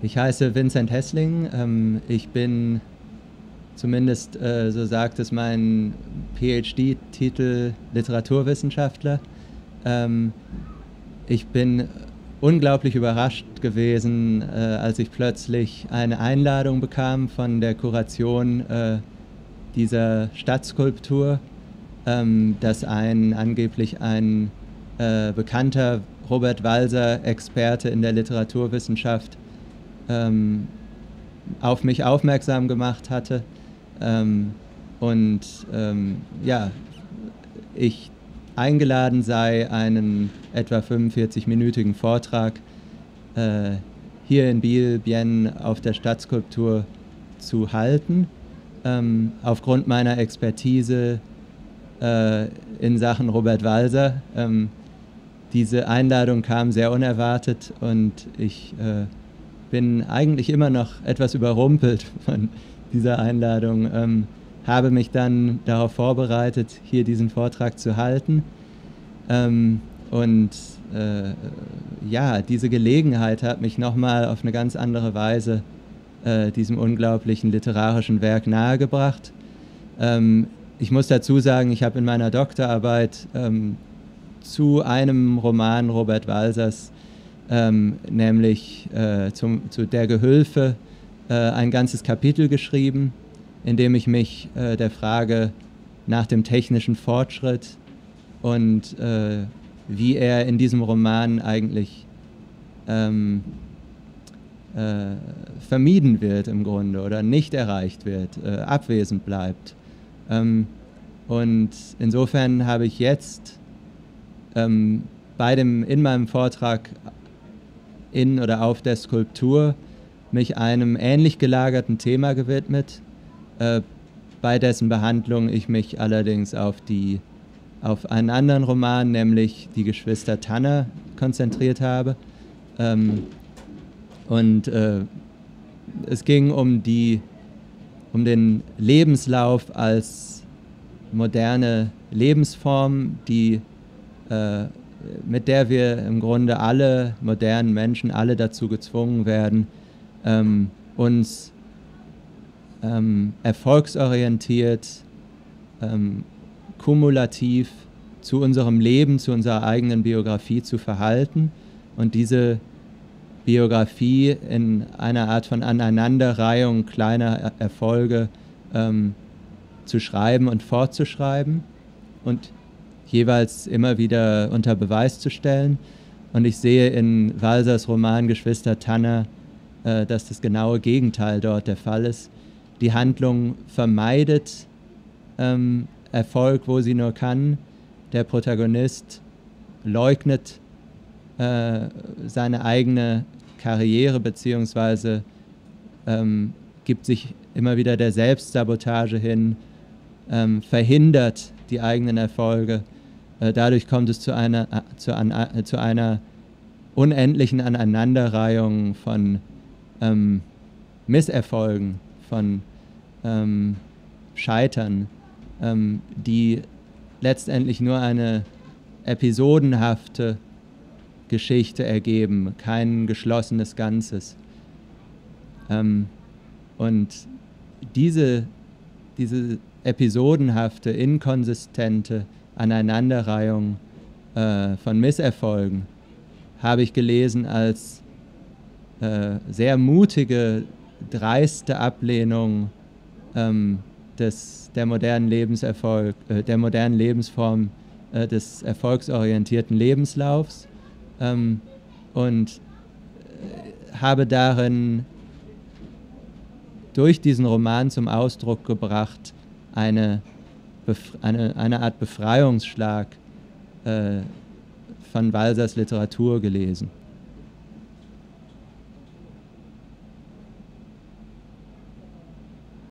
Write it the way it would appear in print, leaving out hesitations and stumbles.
Ich heiße Vincent Hessling. Ich bin, zumindest so sagt es mein PhD-Titel, Literaturwissenschaftler. Ich bin unglaublich überrascht gewesen, als ich plötzlich eine Einladung bekam von der Kuration dieser Stadtskulptur, dass angeblich ein bekannter Robert Walser-Experte in der Literaturwissenschaft auf mich aufmerksam gemacht hatte. Ja, ich eingeladen sei, einen etwa 45-minütigen Vortrag hier in Biel-Bienne auf der Stadtskulptur zu halten, aufgrund meiner Expertise in Sachen Robert Walser. Diese Einladung kam sehr unerwartet und ich bin eigentlich immer noch etwas überrumpelt von dieser Einladung. Habe mich dann darauf vorbereitet, hier diesen Vortrag zu halten. Ja, diese Gelegenheit hat mich nochmal auf eine ganz andere Weise diesem unglaublichen literarischen Werk nahegebracht. Ich muss dazu sagen, ich habe in meiner Doktorarbeit zu einem Roman Robert Walsers, nämlich zu Der Gehülfe, ein ganzes Kapitel geschrieben, in dem ich mich der Frage nach dem technischen Fortschritt und wie er in diesem Roman eigentlich vermieden wird im Grunde oder nicht erreicht wird, abwesend bleibt. Und insofern habe ich jetzt in meinem Vortrag in oder auf der Skulptur mich einem ähnlich gelagerten Thema gewidmet, bei dessen Behandlung ich mich allerdings auf einen anderen Roman, nämlich Die Geschwister Tanner, konzentriert habe. Es ging um den Lebenslauf als moderne Lebensform, mit der wir im Grunde alle modernen Menschen, alle dazu gezwungen werden, uns erfolgsorientiert, kumulativ zu unserem Leben, zu unserer eigenen Biografie zu verhalten und diese Biografie in einer Art von Aneinanderreihung kleiner Erfolge zu schreiben und fortzuschreiben und jeweils immer wieder unter Beweis zu stellen. Und ich sehe in Walsers Roman Geschwister Tanner, dass das genaue Gegenteil dort der Fall ist. Die Handlung vermeidet Erfolg, wo sie nur kann. Der Protagonist leugnet seine eigene Karriere beziehungsweise gibt sich immer wieder der Selbstsabotage hin, verhindert die eigenen Erfolge. Dadurch kommt es zu einer unendlichen Aneinanderreihung von Misserfolgen, von Scheitern, die letztendlich nur eine episodenhafte Geschichte ergeben, kein geschlossenes Ganzes. Und diese episodenhafte, inkonsistente Aneinanderreihung von Misserfolgen habe ich gelesen als sehr mutige, dreiste Ablehnung der modernen Lebensform des erfolgsorientierten Lebenslaufs und habe darin durch diesen Roman zum Ausdruck gebracht, eine Art Befreiungsschlag von Walsers Literatur gelesen.